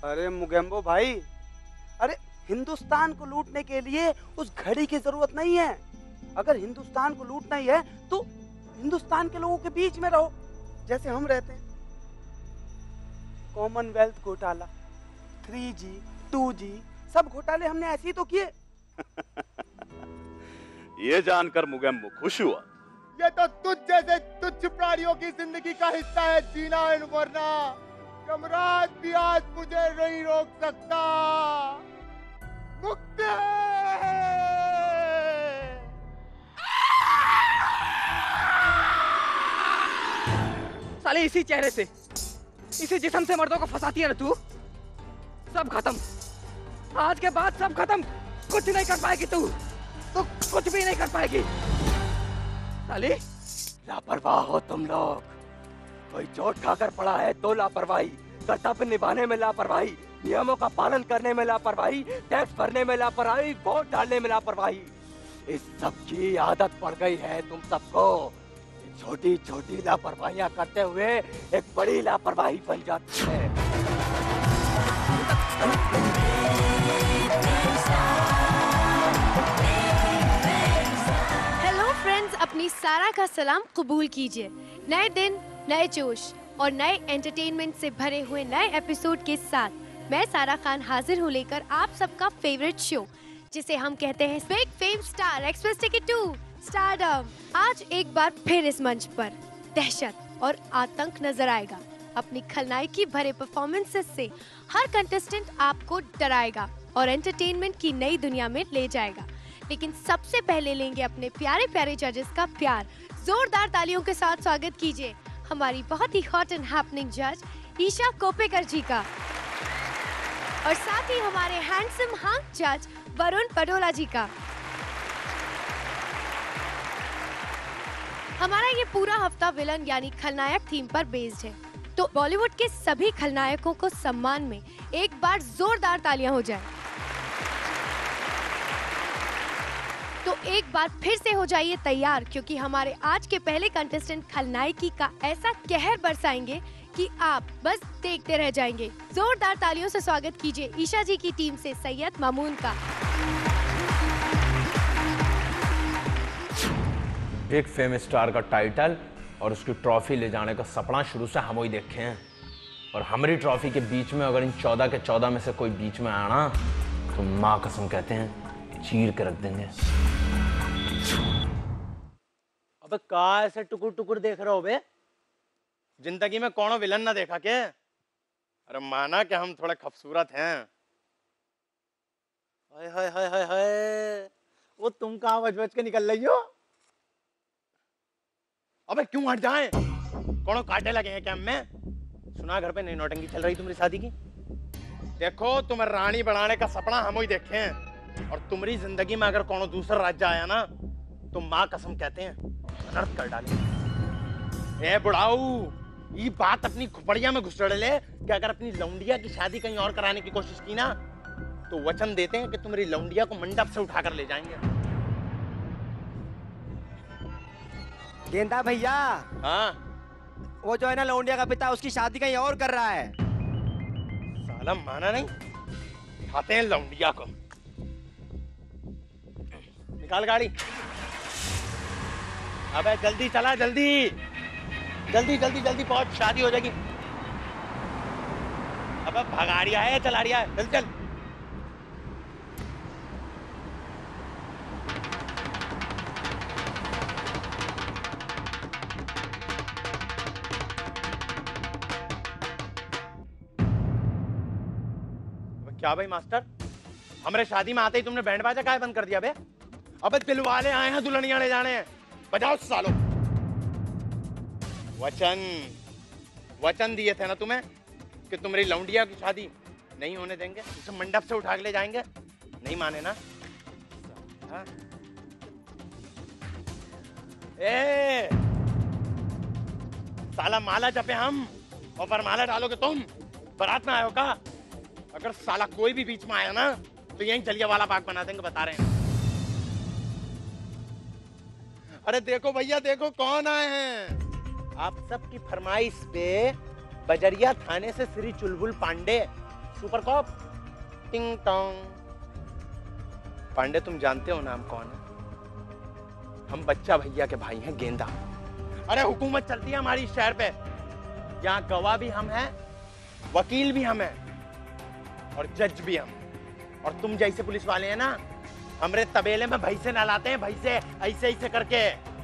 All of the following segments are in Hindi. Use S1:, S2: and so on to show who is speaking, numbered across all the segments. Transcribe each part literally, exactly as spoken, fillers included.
S1: अरे मुगेम्बो भाई, अरे हिंदुस्तान को लूटने के लिए उस घड़ी की जरूरत नहीं है। अगर हिंदुस्तान को लूटना ही है तो हिंदुस्तान के लोगों के बीच में रहो, जैसे हम रहते हैं। कॉमनवेल्थ घोटाला, थ्री जी, टू जी, सब घोटाले हमने ऐसे ही तो किए।
S2: ये जानकर मुगेम्बो खुश हुआ।
S3: ये तो तुझ जैसे तुच्छ प्राणियों की जिंदगी का हिस्सा है, जीना और मरना। यमराज भी आज मुझे नहीं रोक सकता। मुक्त
S4: साले इसी चेहरे से, इसी जिस्म से मर्दों को फंसाती है ना तू। सब खत्म, आज के बाद सब खत्म। कुछ नहीं कर पाएगी तू, तू कुछ भी नहीं कर पाएगी। साली लापरवाह हो तुम लोग। कोई चोट खाकर पड़ा है तो लापरवाही, कर्तव्य निभाने में लापरवाही, नियमों का पालन करने में लापरवाही, टैक्स भरने में लापरवाही, वोट डालने में लापरवाही। इस सब की आदत पड़ गई है तुम सबको। छोटी छोटी लापरवाहियां करते हुए एक बड़ी लापरवाही बन जाती है।
S5: हेलो फ्रेंड्स, अपनी सारा का सलाम कबूल कीजिए। नए दिन, नए जोश और नए एंटरटेनमेंट से भरे हुए नए एपिसोड के साथ मैं सारा खान हाजिर हूँ लेकर आप सबका फेवरेट शो, जिसे हम कहते हैं big fame star express ticket to stardom. आज एक बार फिर इस मंच पर दहशत और आतंक नजर आएगा। अपनी खलनायकी भरे परफॉर्मेंसेस से हर कंटेस्टेंट आपको डराएगा और एंटरटेनमेंट की नई दुनिया में ले जाएगा। लेकिन सबसे पहले लेंगे अपने प्यारे प्यारे जजेस का प्यार। जोरदार तालियों के साथ स्वागत कीजिए हमारी बहुत ही हॉट एंड हैपनिंग जज ईशा कोपेकर जी का, और साथ ही हमारे हैंडसम हंक जज वरुण पडोला जी का। हमारा ये पूरा हफ्ता विलन यानी खलनायक थीम पर बेस्ड है, तो बॉलीवुड के सभी खलनायकों को सम्मान में एक बार जोरदार तालियां हो जाए। तो एक बार फिर से हो जाइए तैयार, क्योंकि हमारे आज के पहले कंटेस्टेंट खलनायकी का ऐसा कहर बरसाएंगे कि आप बस देखते रह जाएंगे। जोरदार तालियों से स्वागत कीजिए ईशा जी की टीम से सैयद मामून का।
S6: बिग फेम स्टार का टाइटल और उसकी ट्रॉफी ले जाने का सपना शुरू से हम ही देखे हैं, और हमारी ट्रॉफी के बीच में अगर इन चौदह के चौदह में से कोई बीच में आना तो माँ कसम कहते हैं चीर के रख देंगे।
S3: अबे कहाँ ऐसे टुकुर टुकुर देख रहे हो बे? जिंदगी में कौन विलन ना देखा के? अरे माना कि हम थोड़े खूबसूरत हैं। हाय हाय हाय हाय हाय, वो तुम कहाँ बज बज के निकल रही हो? अबे क्यों हट जाएं? कौन कांटे लगे हैं क्या में? सुना घर पे नई नौटंकी चल रही तुम्हारी शादी की। देखो तुम्हें रानी बनाने का सपना हम ही देखे हैं, और तुम्हारी जिंदगी में अगर कौन दूसरा राज्य आया ना तो माँ कसम कहते हैं अनर्थ कर डाले। ए बुढ़ाऊ, ये बात अपनी खुपड़िया में घुसड़ ले कि अगर अपनी लौंडिया की शादी कहीं और कराने की कोशिश की ना तो वचन देते हैं कि तुम्हारी लौंडिया को मंडप से उठाकर ले जाएंगे।
S4: गेंदा भैया,
S3: हाँ,
S4: वो जो है ना लौंडिया का पिता, उसकी शादी कहीं और कर रहा है।
S3: साला माना नहीं, खाते हैं लौंडिया को। निकाल गाड़ी। अबे जल्दी चला, जल्दी जल्दी जल्दी जल्दी पहुंच, शादी हो जाएगी। अबे भगाड़िया है चला रिया है, चल चल। क्या भाई मास्टर, हमारे शादी में आते ही तुमने बैंड बाजा काहे बंद कर दिया बे? अबे दिल वाले आए हैं दुल्हनिया ले जाने हैं, बजाओ सालो। वचन वचन दिए थे ना तुम्हें कि तुम्हारी लौंडिया की शादी नहीं होने देंगे, उसे मंडप से उठा के ले जाएंगे। नहीं माने ना? हाँ? ए साला माला जपे हम और वरमाला डालोगे तुम। बारात में आयो का? अगर साला कोई भी बीच में आया ना तो यहीं जलियांवाला बाग बना देंगे, बता रहे हैं। अरे देखो भैया, देखो कौन आए हैं। आप सबकी फरमाइश पे बजरिया थाने से श्री चुलबुल पांडे सुपर कॉप टिंग टोंग। पांडे तुम जानते हो ना हम कौन है? हम बच्चा भैया के भाई हैं, गेंदा। अरे हुकूमत चलती है हमारी शहर पे, यहाँ गवाह भी हम हैं, वकील भी हम हैं और जज भी हम। और तुम जैसे पुलिस वाले हैं ना, हमरे तबेले में भैंसे नहलाते हैं, भैंसे ऐसे ऐसे करके।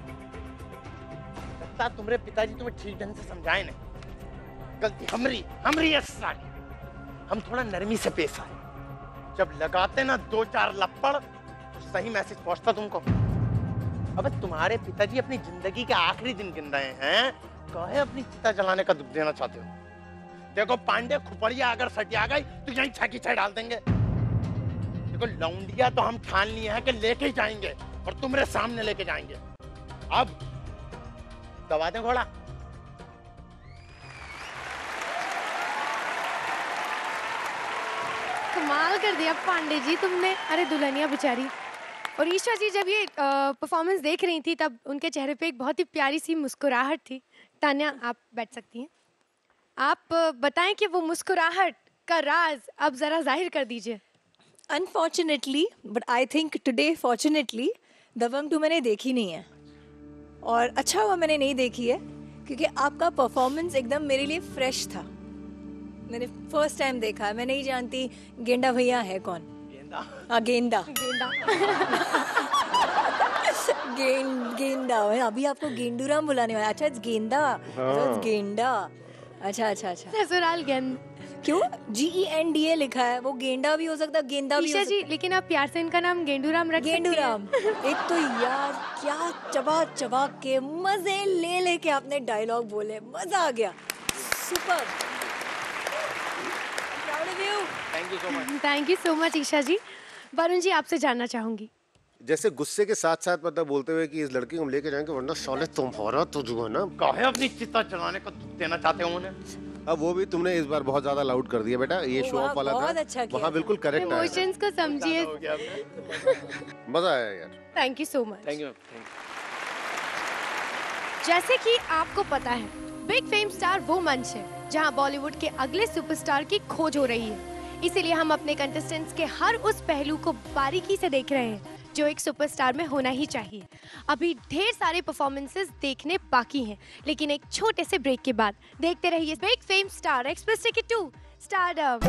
S3: लगता तुम्हारे पिताजी तुम्हें ठीक ढंग से समझाए नहीं। गलती हमरी हमरी है सारी। हम थोड़ा नरमी से पेश आए। जब लगाते ना दो चार लपड़ तो सही मैसेज पहुंचता तुमको। अब तुम्हारे पिताजी अपनी जिंदगी के आखिरी दिन गिन रहे हैं, कहे अपनी चिता जलाने का दुख देना चाहते हो? देखो पांडे, खुपड़िया अगर सटिया गई तो यहीं छाकी छाई डाल देंगे। देखो लौंडिया तो हम ठान लिए हैं कि लेके जाएंगे और तुम्हारे सामने लेके जाएंगे। अब दबा दें घोड़ा।
S5: कमाल कर दिया पांडे जी तुमने। अरे दुल्हनिया बेचारी। और ईशा जी जब ये परफॉर्मेंस देख रही थी तब उनके चेहरे पे एक बहुत ही प्यारी सी मुस्कुराहट थी। तान्या आप बैठ सकती हैं। आप अ, बताएं कि वो मुस्कुराहट का राज अब जरा जाहिर कर दीजिए।
S7: Unfortunately but I think today fortunately Dabangg two मैंने देखी नहीं है, और अच्छा हुआ मैंने नहीं देखी है क्योंकि आपका परफॉर्मेंस एकदम मेरे लिए फ्रेश था। मैंने फर्स्ट टाइम देखा, मैं नहीं जानती गेंडा भैया है कौन।
S3: गेंदा?
S7: हाँ गेंदा।
S5: गेंदा।
S7: गेंद गेंदा मैं अभी आपको गेंडूराम बुलाने वाला। अच्छा गेंदा। हाँ। गेंडा। अच्छा अच्छा अच्छा।
S5: ससुराल गेंद।
S7: क्यों? जी ई एन डी ए लिखा है, वो गेंडा भी हो सकता है, गेंदा भी हो
S5: ईशा
S7: सकता
S5: जी लेकिन आप प्यार से इनका नाम गेंडूराम रख सकती हैं।
S7: गेंडूराम। एक तो यार क्या चबा चबा के मजे ले लेके आपने डायलॉग बोले, मजा आ गया। Super.
S3: Thank you so much.
S5: Thank you so much Isha ji. Varun ji आपसे जानना चाहूंगी।
S8: जैसे गुस्से के साथ साथ मतलब बोलते हुए कि इस लड़की को हम लेके जाएंगे वरना साले तुम्हारा तो जो है ना।
S3: कहे अपनी चिता जलाने का दुख देना चाहते हो उन्हें।
S8: अब वो भी तुमने इस बार बहुत ज्यादा लाउड कर दिया बेटा, ये शो ऑफ वाला था।
S7: बहुत अच्छा किया।
S8: वहाँ बिल्कुल करेक्ट आया।
S5: इमोशंस को समझिए।
S8: मजा आया यार।
S5: Thank you so much.
S3: Thank you.
S5: जैसे कि आपको पता है बिग फेम स्टार वो मंच है जहां बॉलीवुड के अगले सुपरस्टार की खोज हो रही है। इसीलिए हम अपने कंटेस्टेंट्स के हर उस पहलू को बारीकी से देख रहे हैं जो एक सुपरस्टार में होना ही चाहिए। अभी ढेर सारे परफॉर्मेंसेस देखने बाकी हैं, लेकिन एक छोटे से ब्रेक के बाद देखते रहिए big fame star express ticket to stardom.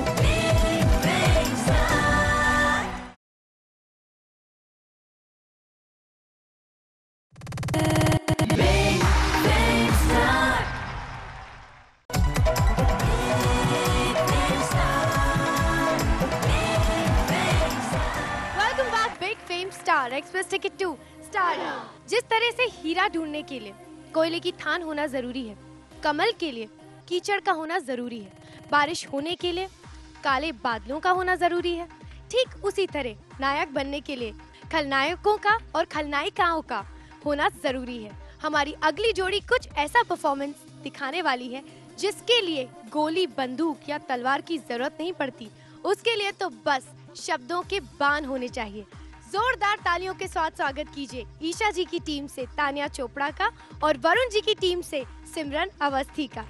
S5: Star express ticket to star. जिस तरह से हीरा ढूंढने के लिए कोयले की थान होना जरूरी है, कमल के लिए कीचड़ का होना जरूरी है, बारिश होने के लिए काले बादलों का होना जरूरी है, ठीक उसी तरह नायक बनने के लिए खलनायकों का और खलनायिकाओं का होना जरूरी है। हमारी अगली जोड़ी कुछ ऐसा परफॉर्मेंस दिखाने वाली है जिसके लिए गोली, बंदूक या तलवार की जरूरत नहीं पड़ती। उसके लिए तो बस शब्दों के बाण होने चाहिए। जोरदार तालियों के साथ स्वागत कीजिए ईशा जी की टीम से तान्या चोपड़ा का और वरुण जी की टीम से सिमरन अवस्थी का।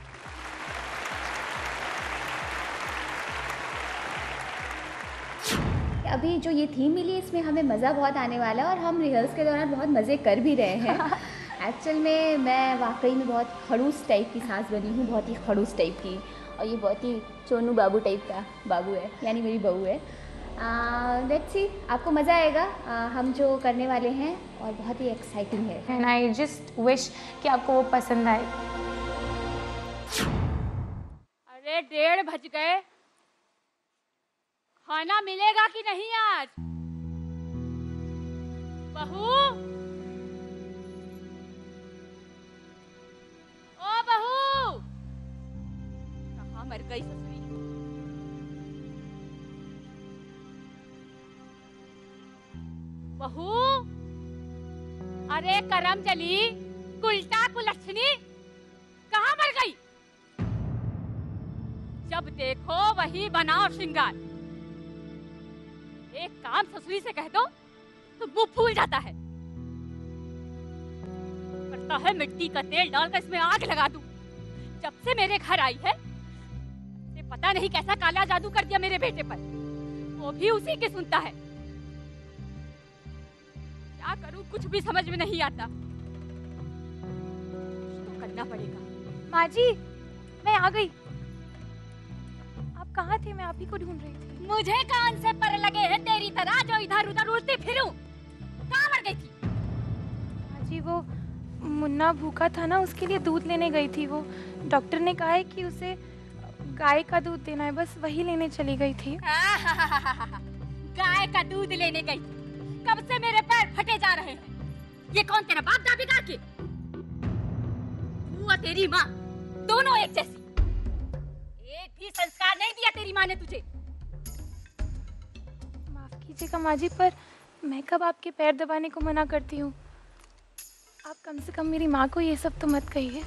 S9: अभी जो ये थीम मिली इसमें हमें मज़ा बहुत आने वाला है और हम रिहर्स के दौरान बहुत मज़े कर भी रहे हैं। एक्चुअल में मैं वाकई में बहुत खड़ूस टाइप की सास बनी हूँ, बहुत ही खड़ूस टाइप की, और ये बहुत ही चोनू बाबू टाइप का बाबू है, यानी मेरी बहू है। लेट्स सी, आपको मज़ा आएगा। uh, हम जो करने वाले हैं और बहुत ही एक्साइटिंग है।
S10: एंड आई जस्ट विश कि आपको वो पसंद आए।
S11: अरे डेढ़ बज गए, खाना मिलेगा कि नहीं आज? बहू, ओ बहू, कहाँ मर गई ससुरी? बहू, अरे करम चली, कुलटा कुलच्छनी, कहाँ मर गई? जब देखो वही बनाओ श्रृंगार। एक काम ससुरी से कह दो तो मुंह फूल जाता है। करता है मिट्टी का तेल डालकर इसमें आग लगा दूं। जब से मेरे घर आई है, पता नहीं कैसा काला जादू कर दिया मेरे बेटे पर, वो भी उसी के सुनता है। क्या करूं कुछ भी समझ में नहीं आता, कुछ तो करना पड़ेगा।
S10: माँ जी, मैं आ गई। आप कहाँ थे? मैं आप ही को ढूंढ रही थी।
S11: मुझे कान से पर लगे हैं तेरी तरह जो इधर उधर उड़ती फिरूं। कहाँ मर गई थी?
S10: माँ जी, वो मुन्ना भूखा था ना, उसके लिए दूध लेने गई थी। वो डॉक्टर ने कहा है कि उसे गाय का दूध देना है, बस वही लेने चली गई थी।
S11: गाय का दूध लेने गई? कब से मेरे पैर फटे जा रहे हैं। ये कौन तेरा बाप दादी का के? तू और तेरी माँ दोनों एक जैसी। एक भी संस्कार नहीं दिया तेरी माँ ने तुझे।
S10: माफ कीजिएगा माँ जी, पर मैं कब आपके पैर दबाने को मना करती हूँ। आप कम से कम मेरी माँ को ये सब तो मत कहिए।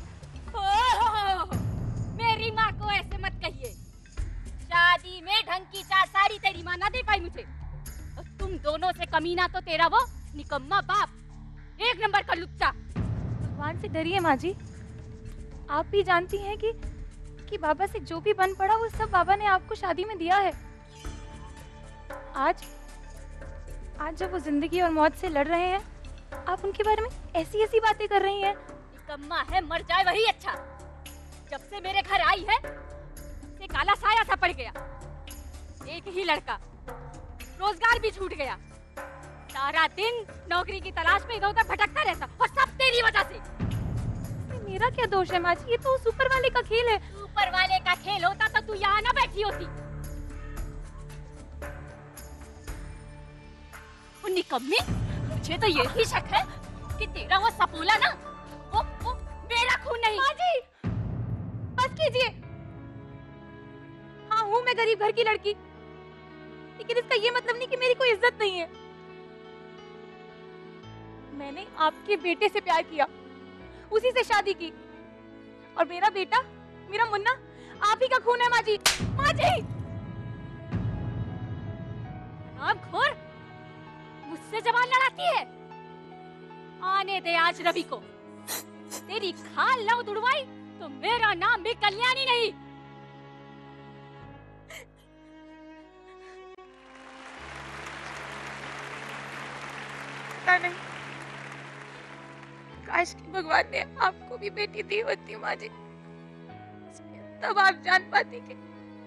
S11: मेरी माँ को ऐसे मत कहिए। शादी में ढंग की चार साड़ी तेरी माँ ना दे पाई मुझे। और तुम दोनों से कमीना तो तेरा वो निकम्मा बाप, एक नंबर का लुच्चा।
S10: भगवान से डरिए माँ जी। आप भी जानती हैं कि कि बाबा से जो भी बन पड़ा वो सब बाबा ने आपको शादी में दिया है। आज आज जब वो जिंदगी और मौत से लड़ रहे हैं, आप उनके बारे में ऐसी ऐसी बातें कर रही हैं।
S11: निकम्मा है, मर जाए वही अच्छा। जब से मेरे घर आई है से काला साया सा पड़ गया। एक ही लड़का, रोजगार भी छूट गया। सारा दिन नौकरी की तलाश में इधर उधर भटकता रहता, और सब तेरी वजह से।
S10: मेरा क्या दोष है माँ जी? ये तो उस ऊपर वाले का खेल है।
S11: ऊपर वाले का खेल होता तो तू यहाँ ना बैठी होती। निकम्मी, मुझे तो यही शक है कि तेरा वो सपोला ना, वो, वो मेरा खून नहीं।
S10: माँ जी, बस कीजिए। हाँ, हूँ मैं गरीब घर की लड़की, लेकिन इसका ये मतलब नहीं कि मेरी कोई इज्जत नहीं है। मैंने आपके बेटे से प्यार किया, उसी से शादी की, और मेरा बेटा, मेरा मुन्ना, आप ही का खून है माँ जी। माँ जी,
S11: हरामखोर, मुझसे जबान लड़ाती है। आने दे आज रवि को। तेरी खाल न उड़वाई तो मेरा नाम भी कल्याणी नहीं।
S10: पता नहीं, काश कि भगवान ने आपको भी बेटी दी होती माँ जी। तब आप जान पाती कि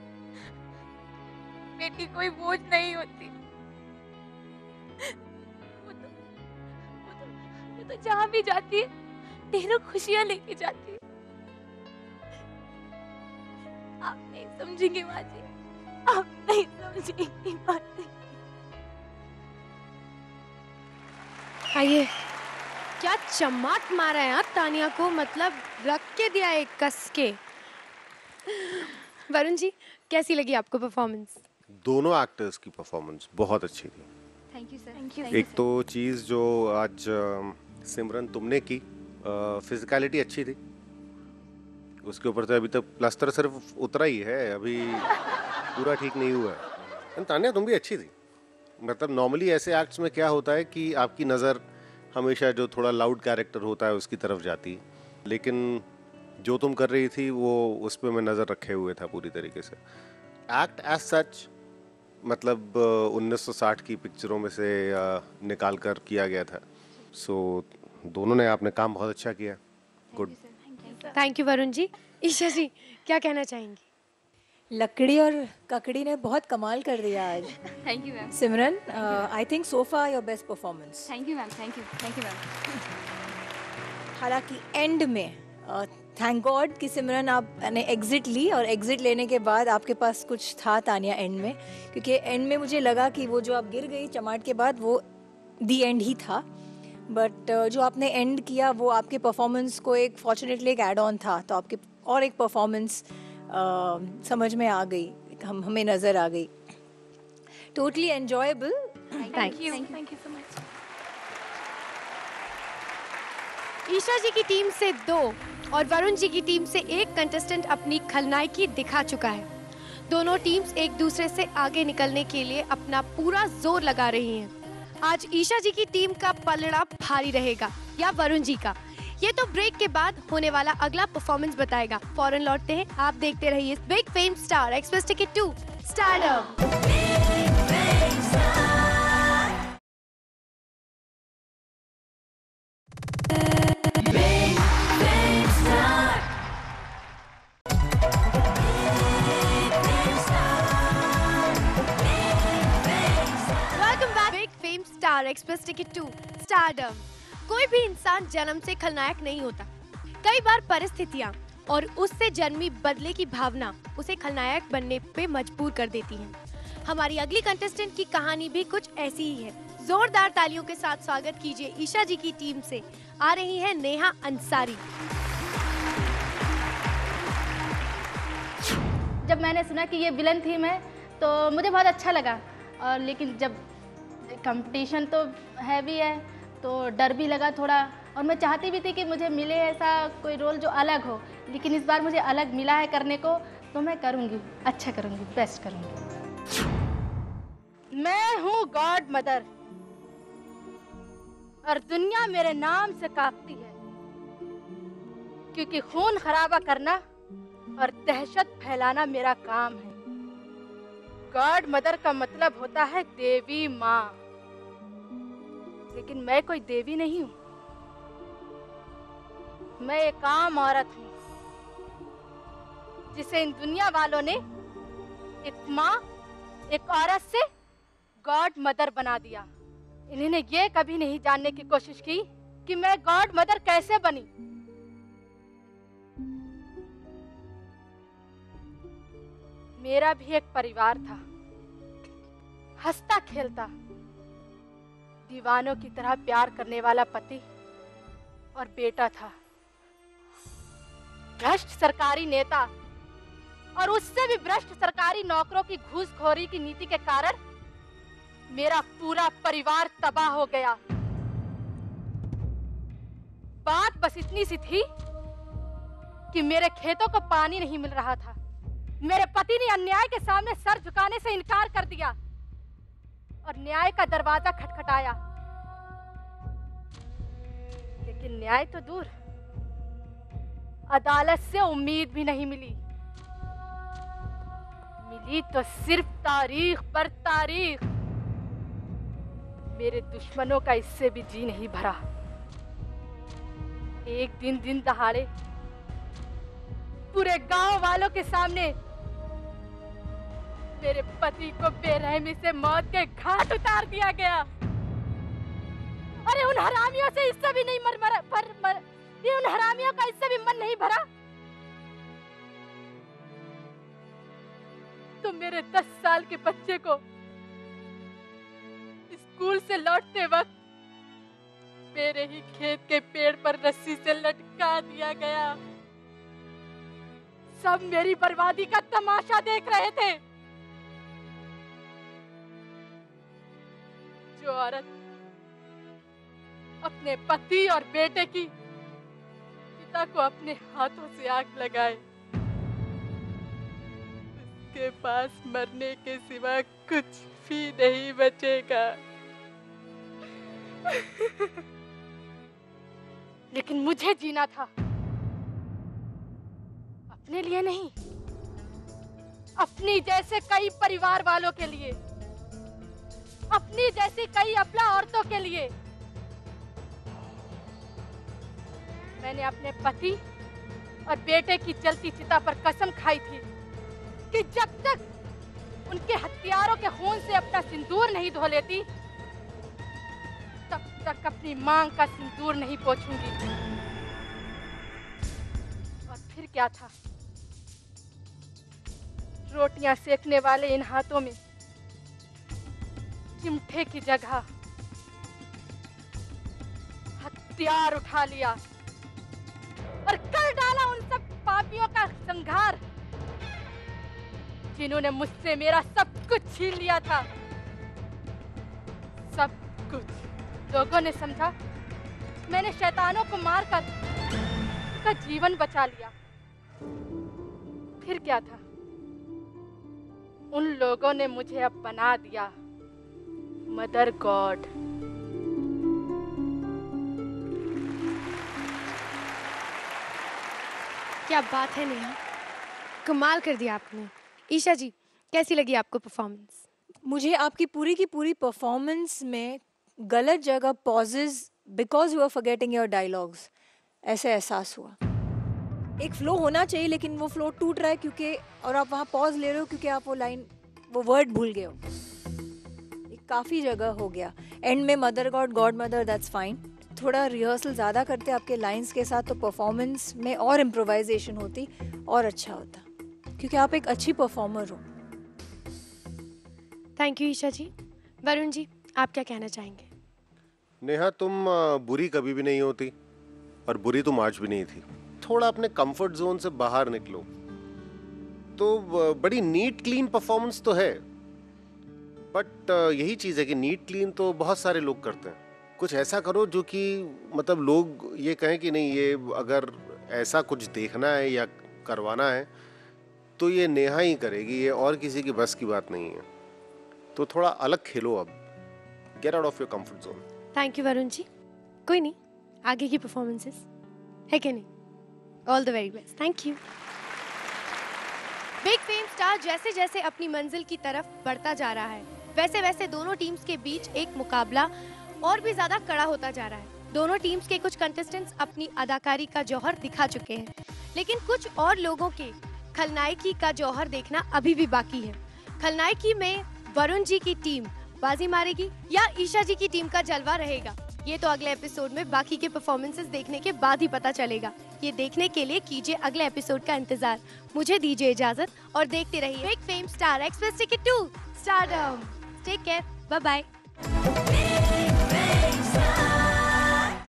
S10: बेटी कोई बोझ नहीं होती। वो तो, वो तो, वो तो जहाँ भी जाती है ढेरों खुशियाँ लेके जाती है। आप नहीं समझेंगे माँ जी, आप नहीं समझेंगी माँ जी।
S5: आइए, क्या चमाट मारा है यार तानिया को, मतलब रख के दिया एक कस के। वरुण जी, कैसी लगी आपको परफॉर्मेंस?
S8: दोनों एक्टर्स की परफॉर्मेंस बहुत अच्छी थी।
S10: Thank you sir. Thank you.
S8: एक तो चीज़ जो आज अ, सिमरन तुमने की, फिजिकलिटी अच्छी थी। उसके ऊपर तो अभी तक प्लास्टर सिर्फ उतरा ही है, अभी पूरा ठीक नहीं हुआ है। तानिया तुम भी अच्छी थी। मतलब नॉर्मली ऐसे एक्ट्स में क्या होता है कि आपकी नज़र हमेशा जो थोड़ा लाउड कैरेक्टर होता है उसकी तरफ जाती है, लेकिन जो तुम कर रही थी वो उस पर मैं नज़र रखे हुए था पूरी तरीके से। एक्ट एज सच मतलब उन्नीस सौ साठ की पिक्चरों में से uh, निकाल कर किया गया था। सो so, दोनों ने आपने काम बहुत अच्छा किया। Good.
S5: Thank you Varun ji. Isha ji, क्या कहना चाहेंगी?
S7: लकड़ी और ककड़ी ने बहुत कमाल कर दिया आज।
S9: Thank you ma'am.
S7: Simran, I think so far your best performance.
S9: Thank you ma'am. Thank you thank you ma'am.
S7: हालांकि एंड में थैंक गॉड कि सिमरन आपने एग्जिट ली, और एग्जिट लेने के बाद आपके पास कुछ था तानिया एंड में, क्योंकि एंड में मुझे लगा कि वो जो आप गिर गई चमाट के बाद वो दी एंड ही था, बट uh, जो आपने एंड किया वो आपके परफॉर्मेंस को एक फॉर्चुनेटली एक एड ऑन था, तो आपके और एक परफॉर्मेंस uh, समझ में आ गई, हम हमें नज़र आ गई। Totally enjoyable.
S10: Thank you thank you so much.
S5: Isha ji की टीम से दो और वरुण जी की टीम से एक कंटेस्टेंट अपनी खलनायकी दिखा चुका है। दोनों टीम्स एक दूसरे से आगे निकलने के लिए अपना पूरा जोर लगा रही हैं। आज ईशा जी की टीम का पलड़ा भारी रहेगा या वरुण जी का, ये तो ब्रेक के बाद होने वाला अगला परफॉर्मेंस बताएगा। फौरन लौटते हैं, आप देखते रहिए big fame star express ticket to stardom. Star express ticket to stardom. कोई भी इंसान जन्म से खलनायक नहीं होता। कई बार परिस्थितियां और उससे जन्मी बदले की भावना उसे खलनायक बनने पे मजबूर कर देती हैं। हमारी अगली कंटेस्टेंट की कहानी भी कुछ ऐसी ही है। जोरदार तालियों के साथ स्वागत कीजिए ईशा जी की टीम से आ रही है नेहा अंसारी।
S12: जब मैंने सुना कि ये विलन थीम है तो मुझे बहुत अच्छा लगा, और लेकिन जब कंपटीशन तो हैवी है तो डर भी लगा थोड़ा, और मैं चाहती भी थी कि मुझे मिले ऐसा कोई रोल जो अलग हो, लेकिन इस बार मुझे अलग मिला है करने को, तो मैं करूँगी, अच्छा करूँगी, बेस्ट करूँगी।
S13: मैं हूँ गॉड मदर और दुनिया मेरे नाम से कांपती है, क्योंकि खून खराबा करना और दहशत फैलाना मेरा काम है। गॉड मदर का मतलब होता है देवी माँ, लेकिन मैं कोई देवी नहीं हूँ। मैं एक आम औरत हूँ जिसे इन दुनिया वालों ने एक माँ, एक औरत से गॉड मदर बना दिया। इन्होंने ये कभी नहीं जानने की कोशिश की कि मैं गॉड मदर कैसे बनी। मेरा भी एक परिवार था, हंसता खेलता, दीवानों की तरह प्यार करने वाला पति और बेटा था। भ्रष्ट सरकारी नेता और उससे भी भ्रष्ट सरकारी नौकरों की घूसखोरी की नीति के कारण मेरा पूरा परिवार तबाह हो गया। बात बस इतनी सी थी कि मेरे खेतों को पानी नहीं मिल रहा था। मेरे पति ने अन्याय के सामने सर झुकाने से इनकार कर दिया और न्याय का दरवाजा खटखटाया, लेकिन न्याय तो दूर, अदालत से उम्मीद भी नहीं मिली। मिली तो सिर्फ तारीख पर तारीख। मेरे दुश्मनों का इससे भी जी नहीं भरा। एक दिन दिन दहाड़े पूरे गांव वालों के सामने मेरे पति को बेरहमी से मौत के घाट उतार दिया गया। अरे उन हरामियों से इससे भी नहीं मर मर पर मर, ये उन हरामियों का इससे भी मन नहीं भरा तो मेरे दस साल के बच्चे को स्कूल से लौटते वक्त मेरे ही खेत के पेड़ पर रस्सी से लटका दिया गया। सब मेरी बर्बादी का तमाशा देख रहे थे। जो औरत अपने पति और बेटे की पिता को अपने हाथों से आग लगाए, उसके पास मरने के सिवा कुछ भी नहीं बचेगा। लेकिन मुझे जीना था, अपने लिए नहीं, अपनी जैसे कई परिवार वालों के लिए, अपनी जैसी कई अबला औरतों के लिए। मैंने अपने पति और बेटे की जलती चिता पर कसम खाई थी कि जब तक उनके हत्यारों के खून से अपना सिंदूर नहीं धो लेती, तब तक अपनी मांग का सिंदूर नहीं पोंछूंगी। और फिर क्या था? रोटियां सेकने वाले इन हाथों में चिमटे की जगह हथियार उठा लिया और कर डाला उन सब पापियों का संहार जिन्होंने मुझसे मेरा सब कुछ छीन लिया था। सब कुछ। लोगों ने समझा मैंने शैतानों को मारकर उनका जीवन बचा लिया। फिर क्या था? उन लोगों ने मुझे अब बना दिया मदर गॉड।
S5: क्या बात है नेहा, कमाल कर दिया आपने। ईशा जी, कैसी लगी आपको परफॉर्मेंस?
S7: मुझे आपकी पूरी की पूरी परफॉर्मेंस में गलत जगह pauses because you are forgetting your dialogues ऐसे एहसास हुआ। एक फ्लो होना चाहिए लेकिन वो फ्लो टूट रहा है क्योंकि, और आप वहाँ पॉज ले रहे हो क्योंकि आप वो लाइन वो वर्ड भूल गए हो। काफ़ी जगह हो गया। एंड में mother god god mother that's fine, थोड़ा रिहर्सल ज़्यादा करते आपके लाइंस के साथ तो परफॉर्मेंस में और इम्प्रोवाइजेशन होती और अच्छा होता, क्योंकि आप एक अच्छी परफॉर्मर हो।
S5: Thank you Isha ji. वरुण जी, आप क्या कहना चाहेंगे?
S8: नेहा, तुम अ, बुरी कभी भी नहीं होती और बुरी तुम आज भी नहीं थी। थोड़ा अपने कंफर्ट जोन से बाहर निकलो तो अ, बड़ी नीट क्लीन परफॉर्मेंस तो है, बट यही चीज़ है कि नीट क्लीन तो बहुत सारे लोग करते हैं। कुछ ऐसा करो जो कि मतलब लोग ये कहें कि नहीं, ये अगर ऐसा कुछ देखना है या करवाना है तो ये नेहा ही करेगी, ये और किसी की बस की बात नहीं है। तो थोड़ा अलग खेलो अब, get out of your comfort zone.
S5: Thank you Varun ji. कोई नहीं, आगे की परफॉर्मेंसेस है कि नहीं? All the very best. Thank you. Big fame star जैसे जैसे अपनी मंजिल की तरफ बढ़ता जा रहा है, वैसे वैसे दोनों टीम्स के बीच एक मुकाबला और भी ज्यादा कड़ा होता जा रहा है। दोनों टीम्स के कुछ कंटेस्टेंट्स अपनी अदाकारी का जौहर दिखा चुके हैं, लेकिन कुछ और लोगों के खलनायकी का जौहर देखना अभी भी बाकी है। खलनायकी में वरुण जी की टीम बाजी मारेगी या ईशा जी की टीम का जलवा रहेगा, ये तो अगले एपिसोड में बाकी के परफॉर्मेंसेस देखने के बाद ही पता चलेगा। ये देखने के लिए कीजिए अगले एपिसोड का इंतजार। मुझे दीजिए इजाजत और देखते रहिए big fame star express ticket to stardom. Take care, bye bye.